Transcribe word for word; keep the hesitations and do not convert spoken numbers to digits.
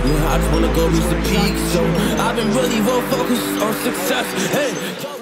Yeah, I just wanna go reach the peak. So I've been really real focused on success. Hey.